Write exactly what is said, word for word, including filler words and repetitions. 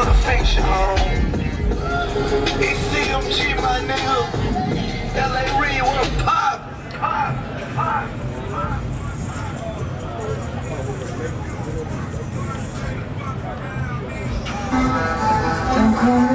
fiction, home. E C M G, my nigga. L A Reed, what pop? Pop, pop, pop.